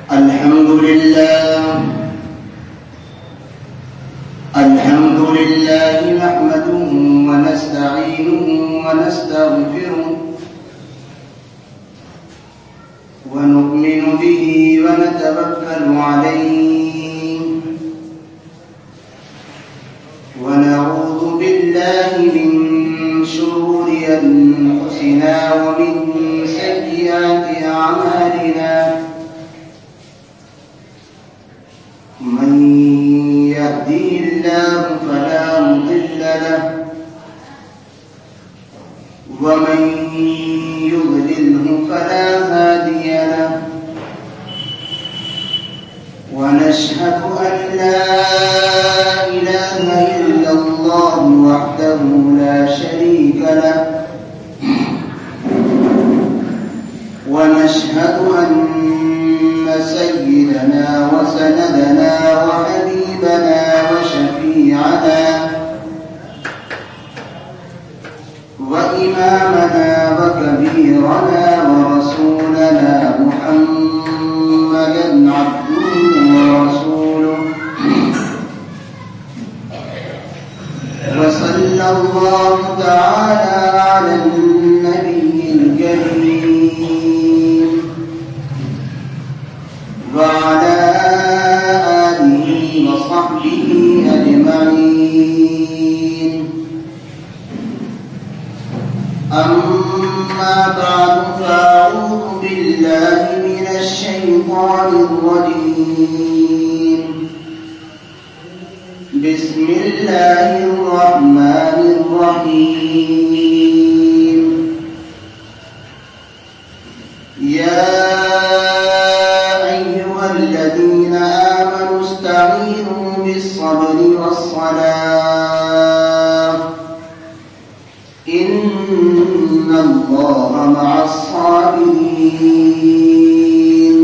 الحمد لله نحمده ونستعينه ونستغفره ونؤمن به ونتوكل عليه ونعوذ بالله من شرور أنفسنا ومن سيئات أعمالنا من يهده الله فلا مضل له ومن يضلله فلا هادي له ونشهد أن لا إله إلا الله وحده لا شريك له ونشهد أن سيدنا وسندنا وحبيبنا وشفيعنا وإمامنا وكبيرنا ورسولنا محمدا عبده ورسوله وصلى الله تعالى على النبي الكريم وعلى آله وصحبه أجمعين أما بعد فأعوذ بالله من الشيطان الرجيم بسم الله الرحمن الرحيم يا أيها الذين آمنوا استعينوا بالصبر والصلاة إن الله مع الصابرين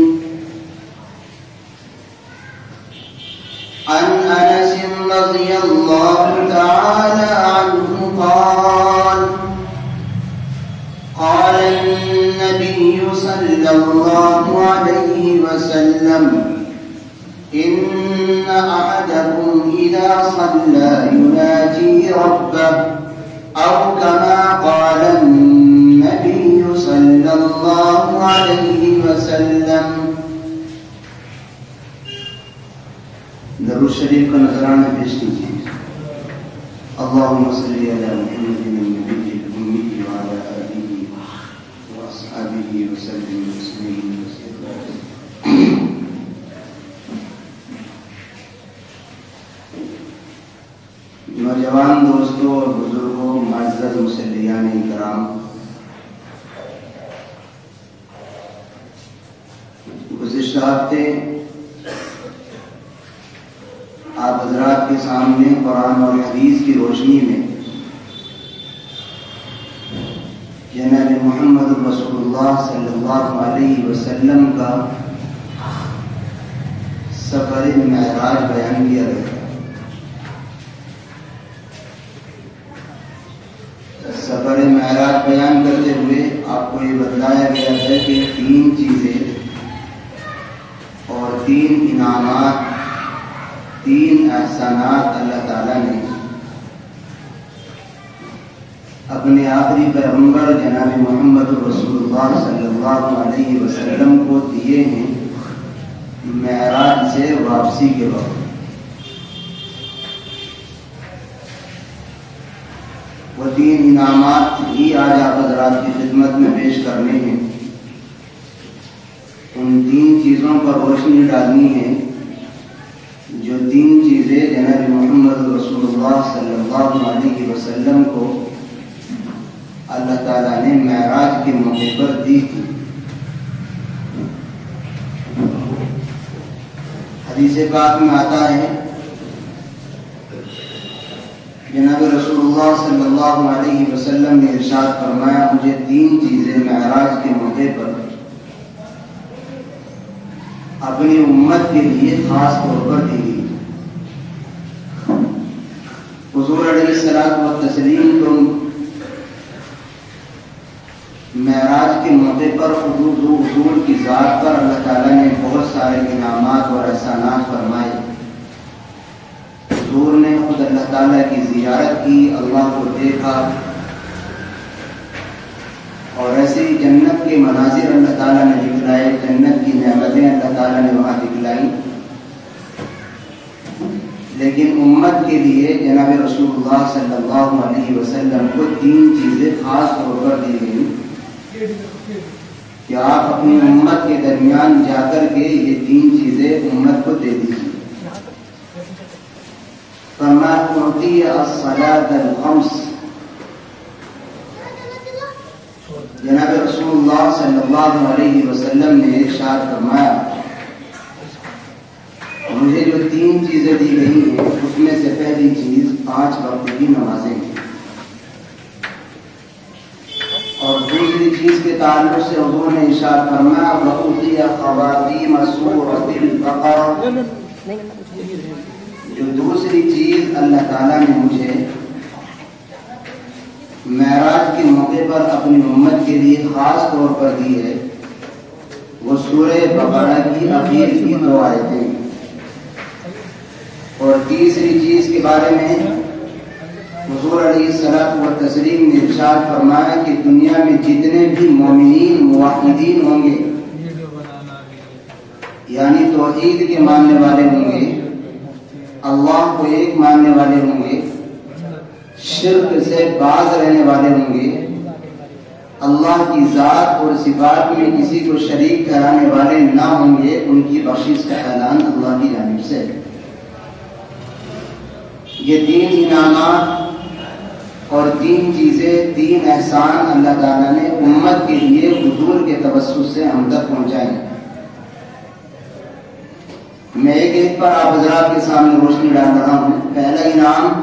عن أنس رضي الله تعالى عنه قال النبي صلى الله عليه وسلم إن أحدكم إذا صلى يناجي ربه أو كما قال النبي صلى الله عليه وسلم. درود شریف کا نذرانہ پیش کیجیے. اللهم صل على محمد النبي الأمي وعلى آله وأصحابه وسلم تسليما كثيرا. نوجوان دوستوں اور بزرگوں، معزز مصلیان کرام، گزشتہ ہفتے آپ حضرات کے سامنے قرآن اور حدیث کی روشنی میں جناب محمد رسول اللہ صلی اللہ علیہ وسلم کا سفر معراج بیان کیا گیا. سفر معراج بیان کرتے ہوئے آپ کو یہ بتلایا گیا ہے کہ 3 چیزیں اور 3 انعامات، 3 احسانات اللہ تعالیٰ نے اپنے آخری پیغمبر جناب محمد رسول اللہ صلی اللہ علیہ وسلم کو دیے ہیں معراج سے واپسی کے وقت. وہ 3 انعامات ہی آج آپ حضرات کی خدمت میں پیش کرنے ہیں. ان 3 چیزوں پر روشنی ڈالنی ہے جو 3 چیزیں جناب محمد رسول اللہ صلی اللہ علیہ وسلم کو اللہ تعالیٰ نے معراج کے موقع پر دی تھی. حدیث پاک میں آتا ہے جناب رسول اللہ صلی اللہ علیہ وسلم نے ارشاد فرمایا مجھے 3 چیزیں معراج کے موقع پر اپنی امت کے لیے خاص طور پر دی گئی. حضور علیہ الصلوۃ والتسلیم کو معراج کے موقع پر حضور کی ذات پر اللہ تعالیٰ نے بہت سارے کی، اللہ کو دیکھا، اور ایسے ہی جنت کے مناظر اللہ تعالیٰ نے دکھلائے، جنت کی نعمتیں اللہ تعالیٰ نے وہاں دکھلائیں. لیکن امت کے لیے جناب رسول اللہ صلی اللہ علیہ وسلم کو 3 چیزیں خاص طور پر دی گئی کہ آپ اپنی امت کے درمیان جا کر کے یہ 3 چیزیں امت کو دے دیجیے. فما اعطی الصلاۃ الخمس، جناب رسول اللہ صلی اللہ علیہ وسلم نے ارشاد فرمایا مجھے جو 3 چیزیں دی گئی ہیں اس میں سے پہلی چیز 5 وقت کی نمازیں ہیں، اور دوسری چیز کے تعلق سے حضور نے ارشاد فرمایا وَأُوتِيَ خَوَاتِيمَ سُورَةِ الْبَقَرَةِ. جو دوسری چیز اللہ تعالیٰ نے مجھے معراج کے موقع پر اپنی امت کے لیے خاص طور پر دی ہے وہ سورہ بقرہ کی اخیر کی 2 آیتیں. اور تیسری چیز کے بارے میں حضور علیہ الصلوۃ والتسلیم نے ارشاد فرمایا کہ دنیا میں جتنے بھی مومنین موحدین ہوں گے، یعنی توحید کے ماننے والے ہوں گے، اللہ کو ایک ماننے والے ہوں گے، شرک سے باز رہنے والے ہوں گے، اللہ کی ذات اور صفات میں کسی کو شریک کرانے والے نہ ہوں گے، ان کی بخشش کا اعلان اللہ کی جانب سے. یہ 3 انعامات اور 3 چیزیں، 3 احسان اللہ تعالیٰ نے امت کے لیے حضور کے توسط سے ہم تک پہنچائیں. میں ایک پر آپ حضرات کے سامنے روشنی ڈال رہا ہوں. پہلا انعام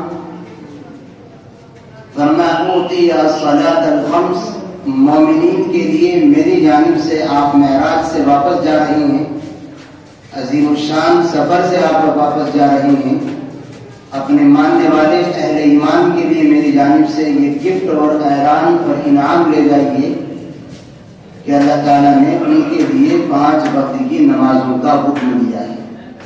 فرمایا اعطی الصلاۃ الخمس، مومنین کے لیے میری جانب سے آپ معراج سے واپس جا رہی ہیں، عظیم الشان سفر سے آپ واپس جا رہی ہیں. اپنے ماننے والے اہل ایمان کے لیے میری جانب سے یہ گفٹ اور اعلان اور انعام لے جائیے کہ اللہ تعالیٰ نے ان کے لیے 5 وقت کی نمازوں کا حکم دیا ہے.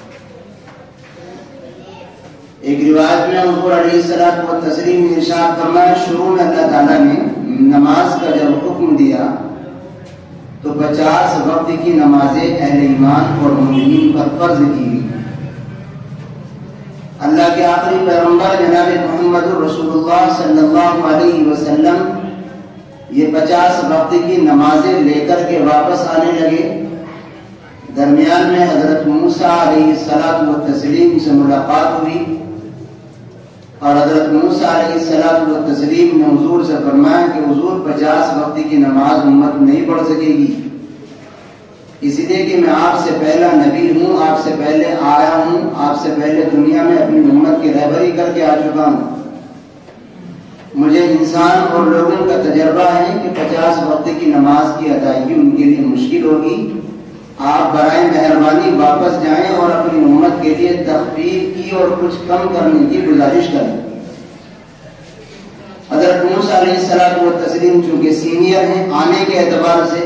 ایک روایت میں حضور علیہ الصلوۃ والتسلیم نے ارشاد فرمایا شروع میں اللہ تعالیٰ نے نماز کا جب حکم دیا تو 50 وقت کی نمازیں اہل ایمان اور مومنین پر فرض کی گئی. اللہ کے آخری پیغمبر جناب محمد رسول اللہ صلی اللہ علیہ وسلم یہ 50 وقت کی نمازیں لے کر کے واپس آنے لگے. درمیان میں حضرت موسیٰ علیہ الصلوۃ والتسلیم سے ملاقات ہوئی اور حضرت موسیٰ علیہ الصلوۃ والتسلیم نے حضور سے فرمایا کہ حضور 50 وقت کی نماز امت نہیں پڑھ سکے گی، اس لیے کہ میں آپ سے پہلا نبی ہوں، آپ سے پہلے آیا ہوں، آپ سے پہلے دنیا میں اپنی امت کی رہبری کر کے آ چکا ہوں. مجھے انسان اور لوگوں کا تجربہ ہے کہ 50 وقت کی نماز کی ادائیگی ان کے لیے مشکل ہوگی. آپ برائے مہربانی واپس جائیں اور اپنی امت کے لیے تخفیف کی اور کچھ کم کرنے کی گزارش کریں. حضرت موسیٰ علیہ الصلوۃ والتسلیم چونکہ سینئر ہیں آنے کے اعتبار سے،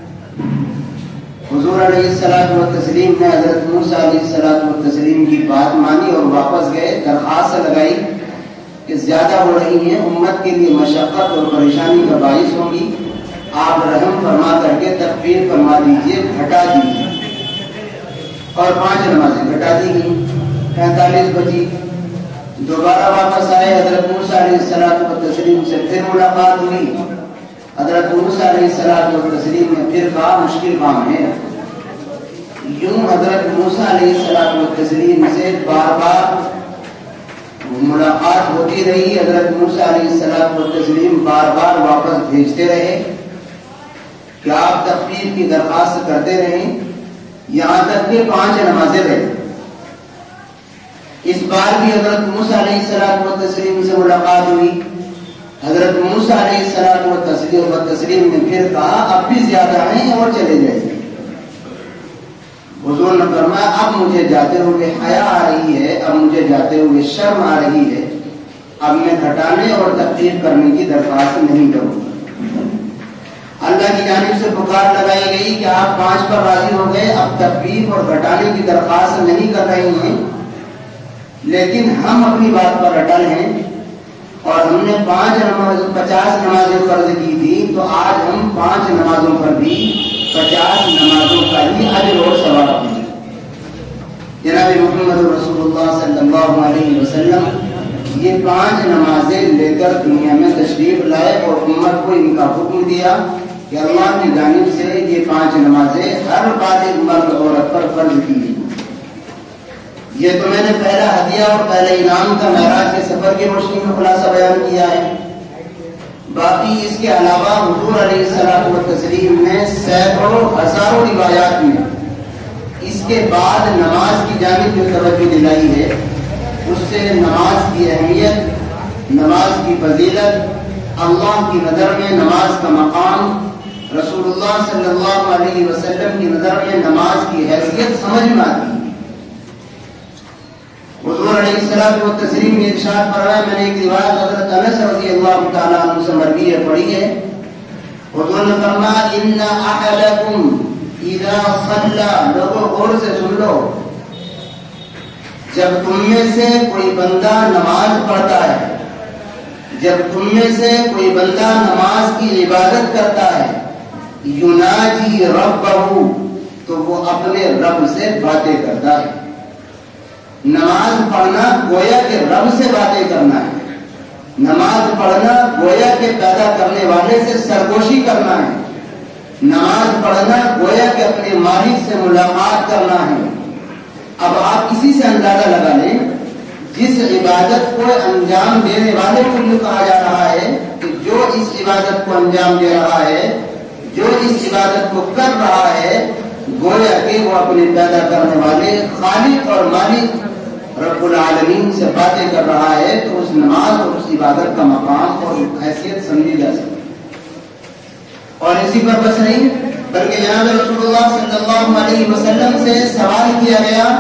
حضور علیہ الصلوۃ والتسلیم نے حضرت موسیٰ علیہ الصلوۃ والتسلیم کی بات مانی اور واپس گئے. درخواست لگائی کہ زیادہ ہو رہی ہیں، امت کے لیے مشقت اور پریشانی کا باعث ہوگی، آپ رحم فرما کر کے تخفیف فرما دیجیے، گھٹا دیجیے. اور 5 نمازیں گھٹا دی گئی. 45 بجی دوبارہ واپس آئے. حضرت موسیٰ علیہ الصلوۃ والتسلیم سے پھر ملاقات ہوئی. حضرت موسیٰ علیہ الصلوۃ والتسلیم نے پھر کہا مشکل کام ہے. یوں حضرت موسیٰ علیہ الصلوۃ والتسلیم سے بار بار ملاقات ہوتی رہی. حضرت موسیٰ علیہ الصلوۃ والتسلیم بار بار واپس بھیجتے رہے کہ آپ تخفیف کی درخواست کرتے رہیں، یہاں تک کہ 5 نمازیں رہے. اس بار بھی حضرت موسیٰ علیہ الصلوۃ والتسلیم سے ملاقات ہوئی. حضرت موسیٰ علیہ الصلوۃ والتسلیم نے پھر کہا اب بھی زیادہ ہیں اور چلے جائیں. حضور نے فرمایا اب مجھے جاتے ہوئے حیا آ رہی ہے، اب مجھے جاتے ہوئے شرم آ رہی ہے، اب میں گھٹانے اور تخفیف کرنے کی درخواست نہیں کروں گا. اللہ کی جانب سے پکار لگائی گئی کہ آپ 5 پر راضی ہو گئے، اب تخفیف اور گھٹانے کی درخواست نہیں کر رہی ہیں، لیکن ہم اپنی بات پر اٹل ہیں اور ہم نے 50 نمازیں فرض کی تھی، تو آج ہم 5 نمازوں پر بھی 50 نمازوں کا ہی اجر اور ثواب دیں۔ جناب محمد رسول اللہ صلی اللہ علیہ وسلم یہ 5 نمازیں لے کر دنیا میں تشریف لائے اور امت کو ان کا حکم دیا کہ اللہ کی جانب سے یہ 5 نمازیں ہر بالغ مرد عورت پر فرض کی گئی۔ یہ تو میں نے پہلا ہدیہ اور پہلے انعام کا معراج کے سفر کی روشنی میں خلاصہ بیان کیا ہے۔ باقی اس کے علاوہ حضور علیہ الصلوۃ والتسلیم نے سینکڑوں ہزاروں روایات میں اس کے بعد نماز کی جانب جو توجہ دلائی ہے، اس سے نماز کی اہمیت، نماز کی فضیلت، اللہ کی نظر میں نماز کا مقام، رسول اللہ صلی اللہ علیہ وسلم کی نظر میں نماز کی حیثیت سمجھ میں آتی ہے۔ حضور علیہ الصلوۃ والتسلیم نے ارشاد فرمایا، میں نے ایک روایت حضرت انس رضی اللہ تعالیٰ عنہ سے مروی پڑھی ہے، حضور نے فرمایا ان احدکم اذا صلی، لوگوں غور سے سن لو، جب تم میں سے کوئی بندہ نماز پڑھتا ہے، جب تم میں سے کوئی بندہ نماز کی عبادت کرتا ہے، یناجی ربہ، تو وہ اپنے رب سے باتیں کرتا ہے۔ نماز پڑھنا گویا کہ رب سے باتیں کرنا ہے، نماز پڑھنا گویا کہ پیدا کرنے والے سے سرگوشی کرنا ہے، نماز پڑھنا گویا کہ اپنے مالک سے ملاقات کرنا ہے۔ اب آپ اسی سے اندازہ لگا لیں، جس عبادت کو انجام دینے والے کو یہ کہا جا رہا ہے کہ جو اس عبادت کو انجام دے رہا ہے، جو اس عبادت کو کر رہا ہے، گویا کہ وہ اپنے پیدا کرنے والے خالق اور مالک رب العالمین سے باتیں کر رہا ہے، تو اس نماز اور اس عبادت کا مقام اور حیثیت سمجھی جا سکتی۔ اور اسی پر بس نہیں، بلکہ جناب رسول اللہ صلی اللہ علیہ وسلم سے سوال کیا گیا۔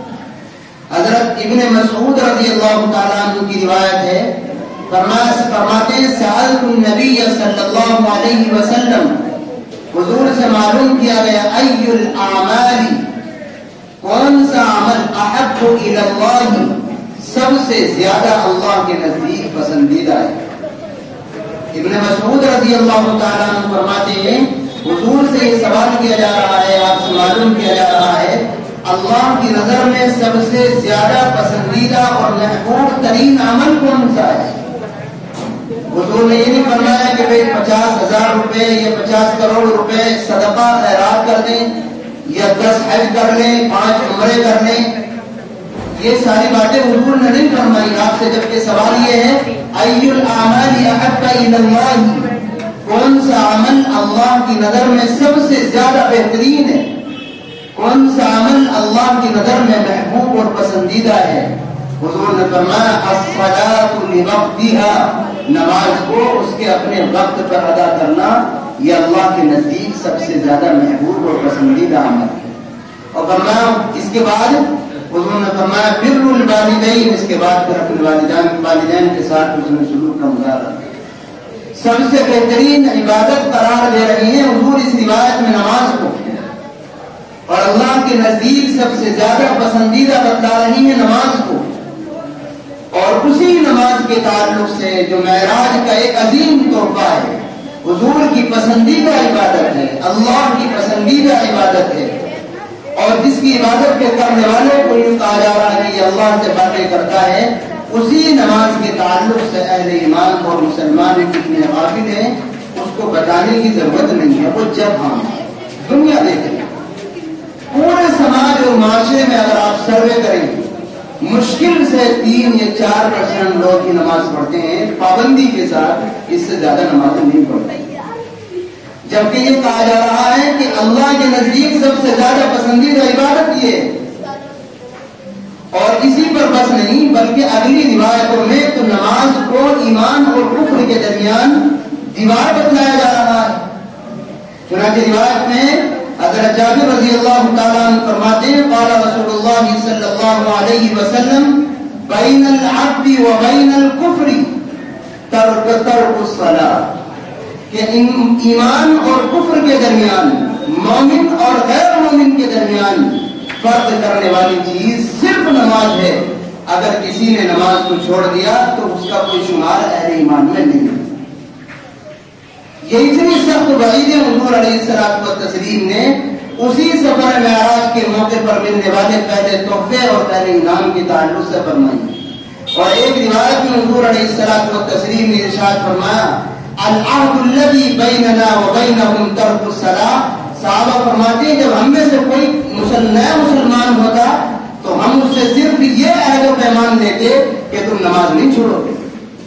حضرت ابن مسعود رضی اللہ تعالیٰ عنہ کی روایت ہے، فرماتے ہیں سألت النبی صلی اللہ علیہ وسلم، حضور سے معلوم کیا گیا، ای الاعمال، کون سا عمل احب الی اللہ، سب سے زیادہ اللہ کے نزدیک پسندیدہ ہے۔ ابن مسعود رضی اللہ تعالیٰ عنہ فرماتے ہیں حضور سے یہ سوال کیا جا رہا ہے، آپ سے معلوم کیا جا رہا ہے اللہ کی نظر میں سب سے زیادہ پسندیدہ اور محبوب ترین عمل کون سا ہے۔ حضور نے یہ نہیں فرمایا کہ بھئی 50,000 روپے یا 50 کروڑ روپے صدقہ خیرات کر دیں یا 10 حج کر لیں، 5 عمرے کر لیں، یہ ساری باتیں حضور نے نہیں فرمائی آپ سے، جبکہ سوال یہ ہے ای الاعمال احب الی اللہ، کون سا عمل اللہ کی نظر میں سب سے زیادہ بہترین ہے، کون سا عمل اللہ کی نظر میں محبوب اور پسندیدہ ہے۔ حضور نے فرمایا الصلاۃ لوقتها، نماز کو اس کے اپنے وقت پر ادا کرنا، یہ اللہ کے نزدیک سب سے زیادہ محبوب اور پسندیدہ عمل ہے۔ اور فرمایا اس کے بعد حضور نے فرمایا بر الوالدین، اس کے بعد پھر اپنے والدین کے ساتھ اس نے سلوک کا مظاہرہ۔ سب سے بہترین عبادت قرار دے رہی ہیں حضور اس روایت میں نماز کو، اور اللہ کے نزدیک سب سے زیادہ پسندیدہ بتلا رہی ہیں نماز کو۔ اور اسی نماز کے تعلق سے جو معراج کا ایک عظیم تحفہ ہے، حضور کی پسندیدہ عبادت ہے، اللہ کی پسندیدہ عبادت ہے، اور جس کی عبادت کے کرنے والے کو یہ کہا جا رہا ہے کہ یہ اللہ سے باتیں کرتا ہے، اسی نماز کے تعلق سے اہل ایمان اور مسلمان کتنے قابل ہیں اس کو بتانے کی ضرورت نہیں ہے۔ وہ جب ہم دنیا دیکھیں، پورے سماج اور معاشرے میں اگر آپ سروے کریں، مشکل سے 3 یا 4% لوگ کی نماز پڑھتے ہیں پابندی کے ساتھ، اس سے زیادہ نمازیں نہیں پڑھتے، جبکہ یہ کہا جا رہا ہے کہ اللہ کے نزدیک سب سے زیادہ پسندیدہ عبادت یہ ہے۔ اور اسی پر بس نہیں بلکہ اگلی روایتوں میں تو نماز کو ایمان اور کفر کے درمیان دیوار بتلایا جا رہا ہے۔ چنانچہ روایت میں حضرت جابر رضی اللہ تعالیٰ عنہ فرماتے ہیں قال رسول اللہ صلی اللہ علیہ وسلم بین العبد و بین الکفر ترک الصلاۃ، کہ ایمان اور کفر کے درمیان، مومن اور غیر مومن کے درمیان فرق کرنے والی چیز صرف نماز ہے۔ اگر کسی نے نماز کو چھوڑ دیا تو اس کا کوئی شمار اہل ایمان میں نہیں ہے۔ یہ اتنی سخت وعید حضور علیہ الصلوۃ والتسلیم نے اسی سفر معراج کے موقع پر ملنے والے پہلے تحفے اور پہلے انعام کے تعلق سے فرمائی۔ اور ایک روایت میں حضور علیہ الصلوۃ والتسلیم نے ارشاد فرمایا العہد الذی بیننا وبینہم ترک الصلاۃ۔ صحابہ فرماتے ہیں جب ہم میں سے کوئی نیا مسلمان ہوتا تو ہم اس سے صرف یہ عہد و پیمان لیتے کہ تم نماز نہیں چھوڑو گے۔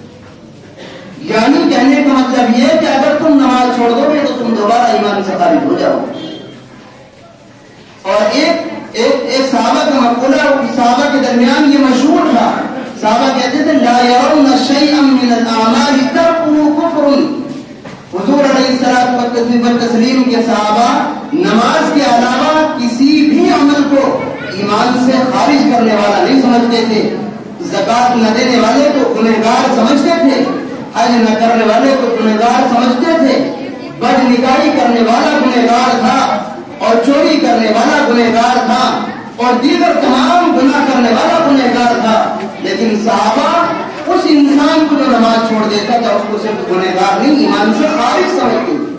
یعنی کہنے کا مطلب یہ کہ اگر تم نماز چھوڑ دو گے تو تم دوبارہ ایمان سے خارج ہو جاؤ گے۔ اور ایک صحابہ کا مقولہ صحابہ کے درمیان یہ مشہور تھا، صحابہ کہتے تھے لا يرون شيئا من الاعمال تركه كفر۔ حضور علیہ الصلوۃ والتسلیم کے صحابہ نماز کے علاوہ کسی بھی عمل کو ایمان سے خارج کرنے والا نہیں سمجھتے تھے۔ زکات نہ دینے والے کو گنہگار سمجھتے تھے، حج نہ کرنے والے کو گنہگار سمجھتے تھے، بد نکاحی کرنے والا گنہگار تھا اور چوری کرنے والا گنہگار تھا اور دیگر تمام گناہ کرنے والا گنہگار تھا، لیکن صحابہ اس انسان کو جو نماز چھوڑ دیتا تھا اس کو صرف گنہگار نہیں ایمان سے خارج سمجھتے تھے۔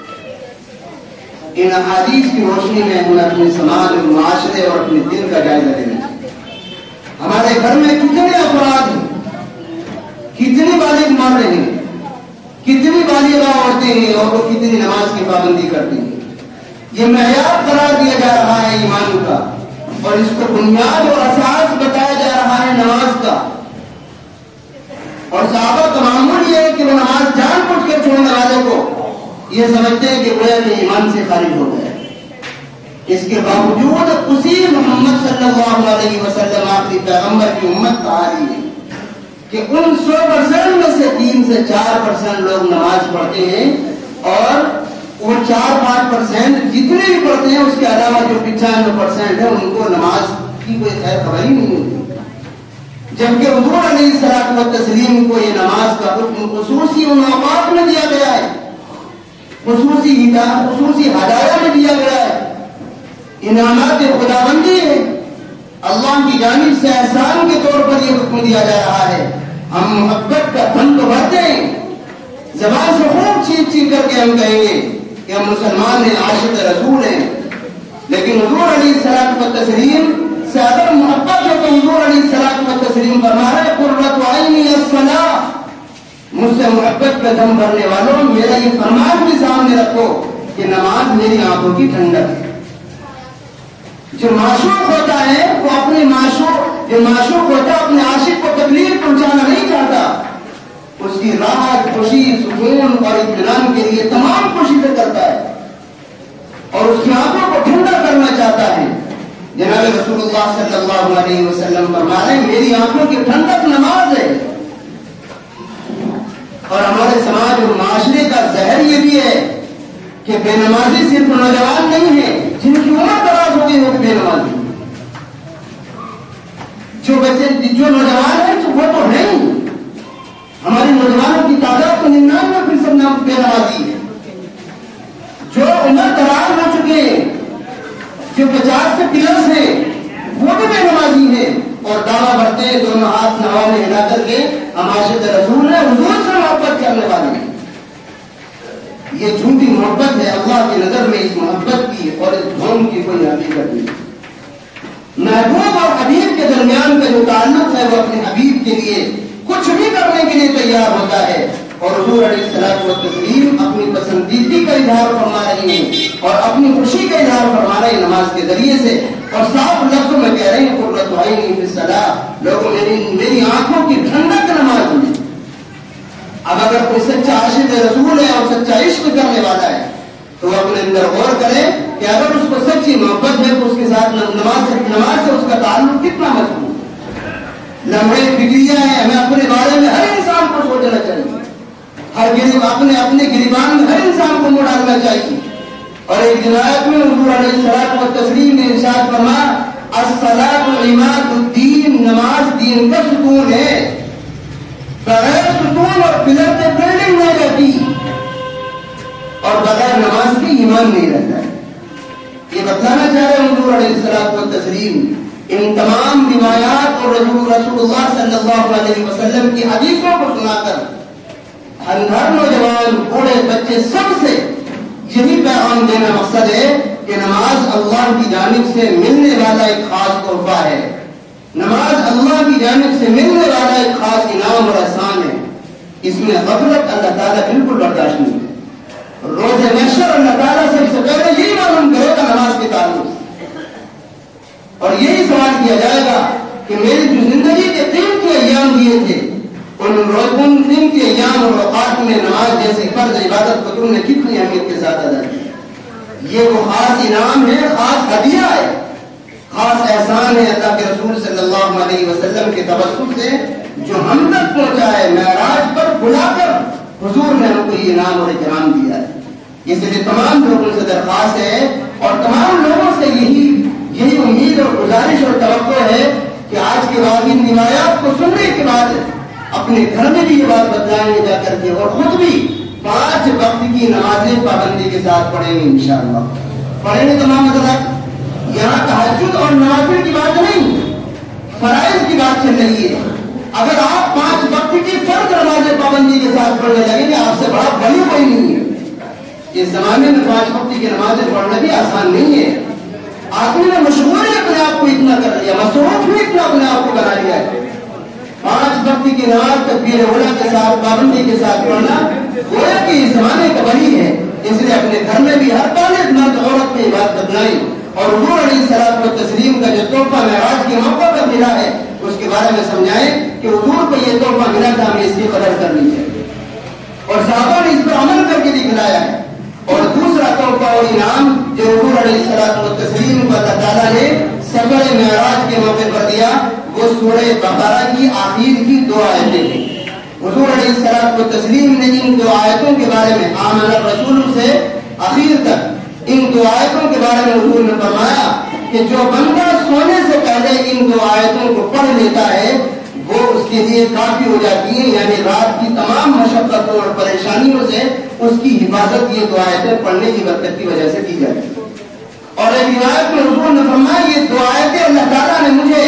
ان احادیث کی روشنی میں ہمیں اپنے سماج اور معاشرے اور اپنے دل کا جائزہ لینا چاہیے۔ ہمارے گھر میں کتنے افراد ہیں، کتنی بالغ مرد ہیں، کتنی بالغہ عورتیں ہیں اور وہ کتنی نماز کی پابندی کرتی ہیں۔ یہ معیار قرار دیا جا رہا ہے ایمان کا اور اس کو بنیاد اور اساس بتایا جا رہا ہے نماز کا۔ اور صحابہ کا معمول یہ ہے کہ وہ نماز جان بوجھ کر چھوڑنے والے کو یہ سمجھتے ہیں کہ گویا کہ ایمان سے خارج ہو گیا۔ اس کے باوجود اسی محمد صلی اللہ علیہ وسلم آخری پیغمبر کی امت کا حال ہے کہ ان 100% میں سے 3 سے 4% لوگ نماز پڑھتے ہیں اور وہ 4-5% جتنے بھی پڑھتے ہیں اس کے علاوہ جو 95% ہے ان کو نماز کی کوئی خیر خبر ہی نہیں ہوتی۔ جبکہ حضور علیہ الصلوۃ والتسلیم کو یہ نماز کا حکم خصوصی ان اوقات میں دیا گیا ہے، خصوصی ہدایت میں دیا گیا ہے، انعامات خداوندی ہے، اللہ کی جانب سے احسان کے طور پر یہ حکم دیا جا رہا ہے۔ ہم محبت کا دھن تو بھرتے ہیں، زبان سے خوب چیخ چیخ کر کے ہم کہیں گے کہ ہم مسلمان ہیں، عاشق رسول ہیں، لیکن حضور علیہ الصلوۃ والتسلیم سے اگر محبت ہے تو حضور علیہ الصلوۃ والتسلیم فرما رہے قرۃ عینی الصلاۃ۔ مجھ سے محبت کا دم بھرنے والوں میرا یہ فرمان بھی سامنے رکھو کہ نماز میری آنکھوں کی ٹھنڈک ہے۔ جو معشوق ہوتا ہے وہ اپنے معشوق ہوتا ہے اپنے عاشق کو تکلیف پہنچانا نہیں چاہتا، اس کی راحت، خوشی، سکون اور اطمینان کے لیے تمام کوششیں کرتا ہے اور اس کی آنکھوں کو ٹھنڈا کرنا چاہتا ہے۔ جناب رسول اللہ صلی اللہ علیہ وسلم فرما رہے ہیں میری آنکھوں کی ٹھنڈک نماز ہے۔ اور ہمارے سماج اور معاشرے کا زہر یہ بھی ہے کہ بے نمازی صرف نوجوان نہیں ہے جن کی عمر دراز ہو گئی ہو بے نمازی، جو نوجوان ہیں وہ تو نہیں، ہمارے نوجوانوں کی تعداد تو 99% بے نمازی ہے۔ جو عمر دراز ہو چکے ہیں، جو 50 سے پلس ہیں وہ بھی بے نمازی ہیں اور دعویٰ بھرتے ہیں دونوں ہاتھ ہوا میں ہلا کر کے ہم عاشق رسول ہیں، حضور سے محبت کرنے والے ہیں۔ یہ جھوٹی محبت ہے، اللہ کی نظر میں اس محبت کی اور اس دھوم کی کوئی حقیقت نہیں۔ محبوب اور حبیب کے درمیان کا جو تعلق ہے وہ اپنے حبیب کے لیے کچھ بھی کرنے کے لیے تیار ہوتا ہے اور حضور علیہ الصلوۃ والتسلیم اپنی پسندیدگی کا اظہار فرما رہے ہیں اور اپنی خوشی کا اظہار فرما رہے ہیں نماز کے ذریعے سے اور صاف لفظوں میں کہہ رہے ہیں قرۃ عینی فی الصلاۃ، لوگوں میری آنکھوں کی ٹھنڈک نماز میں۔ اب اگر کوئی سچا عاشق رسول ہے اور سچا عشق کرنے والا ہے تو وہ اپنے اندر غور کرے کہ اگر اس کو سچی محبت ہے تو اس کے ساتھ نماز سے اس کا تعلق کتنا مضبوط ہے۔ لمحے فکریہ ہے، ہمیں اپنے بارے میں ہر انسان کو سوچنا چاہیے، اپنے گریبان میں ہر انسان کو منہ ڈالنا چاہیے۔ اور ایک روایت میں حضور علیہ الصلوۃ والتسلیم نے ارشاد فرمایا الصلاۃ عماد الدین، نماز دین کا ستون ہے، بغیر ستون اور پلر کے بلڈنگ نہیں رہتی اور بغیر نماز کے ایمان نہیں رہتا ہے۔ یہ بتلانا چاہ رہے حضور علیہ الصلوۃ والتسلیم ان تمام روایات اور رسول اللہ صلی اللہ علیہ وسلم کی حدیثوں کو سنا کر ہر نوجوان بوڑھے بچے سب سے یہی پیغام دینا مقصد ہے کہ نماز اللہ کی جانب سے ملنے والا ایک خاص تحفہ ہے. نماز اللہ کی جانب سے ملنے والا ایک خاص انعام اور احسان ہے. اس میں غفلت اللہ تعالیٰ بالکل برداشت نہیں ہے. روز محشر اللہ تعالیٰ سے اس سے پہلے یہی معلوم کرے گا نماز کے تعلق سے، اور یہی سوال کیا جائے گا کہ میری جو زندگی کے قیمتی ایام دیے تھے ان قیمتی ایام اور اوقات میں نماز جیسے فرض عبادت کو تم نے کتنی اہمیت کے ساتھ ادا کی. یہ وہ خاص انعام ہے، خاص ہدیہ ہے، خاص احسان ہے اللہ کے رسول صلی اللہ علیہ وسلم کے توسط سے جو ہم تک پہنچا ہے. معراج پر بلا کر حضور نے ہم کو یہ انعام اور اکرام دیا ہے. اس لیے تمام لوگوں سے درخواست ہے اور تمام لوگوں سے یہی امید اور گزارش اور توقع ہے کہ آج کے بعد ان روایات کو سننے کے بعد اپنے گھر میں بھی یہ بات بتلائیں گے جا کر کے، اور خود بھی 5 وقت کی نمازیں پابندی کے ساتھ پڑھیں گے انشاءاللہ. پڑھیں گے تمام حضرات. یہاں تہجد اور نوافل کی بات نہیں، فرائض کی بات چل رہی ہے. اگر آپ 5 وقت کی فرض نمازیں پابندی کے ساتھ پڑھنے لگیں گے آپ سے بڑا بلی کوئی نہیں ہے. اس زمانے میں 5 وقت کی نمازیں پڑھنا بھی آسان نہیں ہے. آدمی نے مشغول اپنے آپ کو اتنا کر لیا، مصروف بھی اتنا اپنے آپ کو بنا لیا ہے. 5 وقت کی نماز تکبیر اولیٰ کے ساتھ پابندی کے ساتھ پڑھنا گویا کہ اس زمانے کا بلی ہے. اس لیے اپنے گھر میں بھی ہر طالب مرد عورت کی بات بتلائیں اور حضور علیہ الصلوۃ والتسلیم کا جو تحفہ معراج کے موقع پر ملا ہے اس کے بارے میں سمجھائیں کہ حضور کو یہ تحفہ ملا تھا، ہمیں اس کی قدر کرنی چاہیے اور صحابہ نے اس پر عمل کر کے دکھلایا ہے. اور دوسرا تحفہ اور انعام جو حضور علیہ الصلوۃ والتسلیم کو اللہ تعالیٰ نے سفر معراج کے موقع پر دیا وہ سورہ بقرہ کی آخر کی 2 آیتیں ہیں. حضور علیہ الصلوۃ والتسلیم نے ان 2 آیتوں کے بارے میں آمن الرسول سے اخیر تک ان 2 آیتوں کے بارے میں حضور نے فرمایا کہ جو بندہ سونے سے پہلے ان 2 آیتوں کو پڑھ لیتا ہے وہ اس کے لیے کافی ہو جاتی ہیں، یعنی رات کی تمام مشقتوں اور پریشانیوں سے اس کی حفاظت یہ 2 آیتیں پڑھنے کی برکت کی وجہ سے کی جاتی ہے. اور ایک روایت میں حضور نے فرمایا یہ 2 آیتیں اللہ تعالیٰ نے مجھے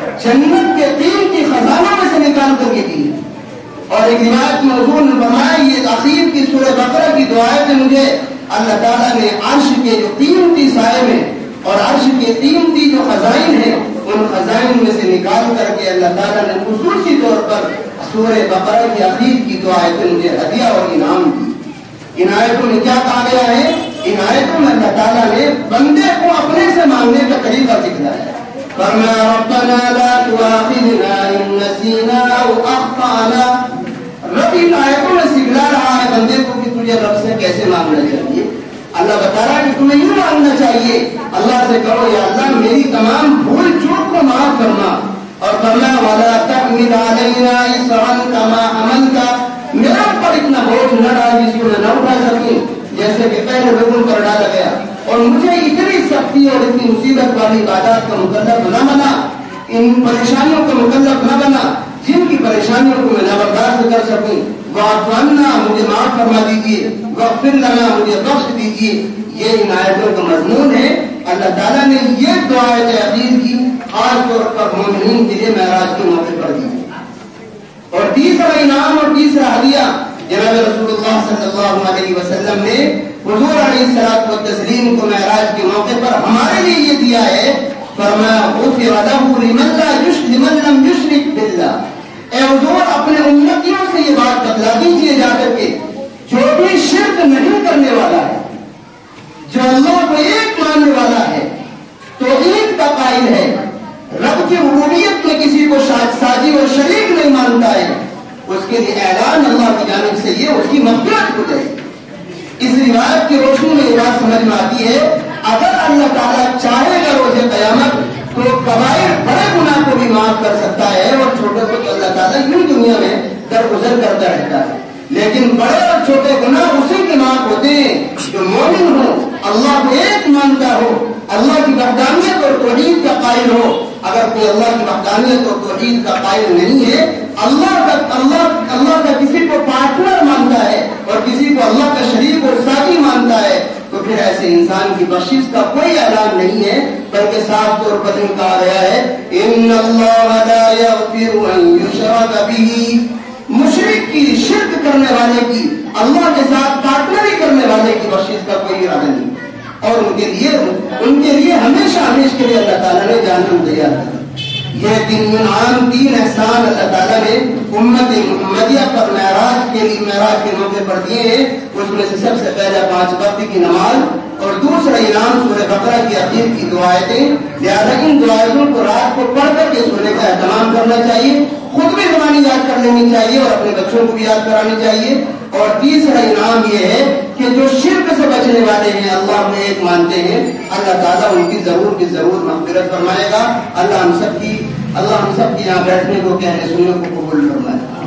جنت کے قیمتی خزانوں میں سے نکال کر کے دی. اور ایک روایت میں حضور نے فرمایا یہ اخیر کی سورہ بقرہ کی 2 آیتیں مجھے اللہ تعالیٰ نے عرش کے جو قیمتی سائے میں اور عرش کے قیمتی جو خزائن ہیں ان خزائن میں سے نکال کر کے اللہ تعالیٰ نے خصوصی طور پر سورہ بقرہ کی اخیر کی 2 آیتیں مجھے ہدیہ اور انعام دی. ان آیتوں میں کیا کہا گیا ہے؟ ان آیتوں میں اللہ تعالیٰ نے بندے کو اپنے سے مانگنے کا طریقہ سکھلایا ہے. فرمایا ربنا لا تؤاخذنا ان نسینا او اخطانا. رب ان آیتوں میں سکھلا رہا ہے بندے کو کہ تجھے رب سے کیسے مانگنا چاہیے. اللہ بتا رہا ہے کہ تمہیں یوں مانگنا چاہیے، اللہ سے کہو یا اللہ میری تمام بھول چوک کو معاف کرنا. اور فرمایا ولا تحمل علینا اصرا کما حملت، میرا پر اتنا بوجھ نہ ڈال جس کو میں نہ اٹھا سکوں جیسے کہ پہلے لوگوں پر ڈالا گیا. اور مجھے اتنی سختی اور اتنی مصیبت والی عبادات کا مکلف نہ بنا، ان پریشانیوں کا مکلف نہ بنا جن کی پریشانیوں کو میں نہ برداشت کر سکوں. واعف عنا، مجھے معاف فرما دیجیے. واغفر لنا، مجھے بخش دیجیے. یہ ان آیتوں کا مضمون ہے. اللہ تعالیٰ نے یہ 2 آیتیں اخیر کی خاص طور پر مومنین کے لیے معراج کے موقع پر دی. اور تیسرا انعام اور تیسرا ہدیہ جناب رسول اللہ صلی اللہ علیہ وسلم نے حضور علیہ الصلوۃ والتسلیم کو معراج کے موقع پر ہمارے لیے یہ دیا ہے. فرمایا غفر له لمن لم یشرک باللہ. اے حضور اپنے امتیوں سے یہ بات بتلا دیجیے جا کر کے جو بھی شرک نہیں کرنے والا ہے، جو اللہ کو ایک ماننے والا ہے، توحید کا قائل ہے، رب کی ربوبیت میں کسی کو ساجی اور شریک نہیں مانتا ہے، اس کے لیے اعلان اللہ کی جانب سے یہ اس کی مغفرت ہو جائے. اس روایت کی روشنی میں یہ بات سمجھ میں آتی ہے اگر اللہ تعالیٰ چاہے گا روز قیامت تو کبائر بڑے گناہ کو بھی معاف کر سکتا ہے اور چھوٹے کو تو اللہ تعالیٰ یوں دنیا میں درگزر کرتا رہتا ہے. لیکن بڑے اور چھوٹے گناہ اسی کے معاف ہوتے ہیں جو مومن ہو، اللہ کو ایک مانتا ہو، اللہ کی وحدانیت اور توحید کا قائل ہو. اگر کوئی اللہ کی وحدانیت اور توحید کا قائل نہیں ہے، اللہ کا کسی کو پارٹنر مانتا ہے اور کسی کو اللہ کا شریک اور ساتھی مانتا ہے، تو پھر ایسے انسان کی بخشش کا کوئی اعلان نہیں ہے، بلکہ صاف طور پر کہا گیا ہے ان اللہ لا یغفر ان یشرک بہ، مشرک کی، شرک کرنے والے کی، اللہ کے ساتھ پارٹنری کرنے والے کی بخشش کا کوئی ارادہ نہیں، اور ان کے لیے ہمیشہ کے لیے اللہ تعالیٰ نے جہنم تیار کر۔ یہ تین انعام، تین احسان اللہ تعالیٰ نے امت محمدیہ پر معراج کے موقع پر دیے ہیں۔ اس میں سے سب سے پہلا 5 وقت کی نماز، اور دوسرا انعام سورہ بقرہ کی اخیر کی دعائیں، لہٰذا ان دعائوں کو رات کو پڑھ کر کے سونے کا اہتمام کرنا چاہیے، خود بھی زبانی یاد کر لینی چاہیے اور اپنے بچوں کو بھی یاد کرانی چاہیے۔ اور تیسرا انعام یہ ہے کہ جو شرک سے بچنے والے ہیں، اللہ کو ایک مانتے ہیں، اللہ تعالیٰ ان کی ضرور مغفرت فرمائے گا۔ اللہ ہم سب کی یہاں بیٹھنے کو، کہنے سننے کو قبول فرمائے۔